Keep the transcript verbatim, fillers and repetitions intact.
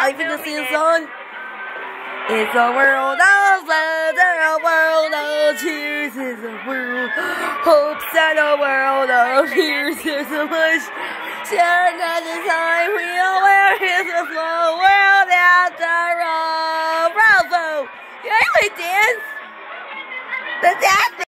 I can just sing a song. It's a world of love and a world of tears. It's a world of hopes and a world of fears. There's so much sharing at the time. We know where is a slow world after all. Bravo! You anyway dance? The dance.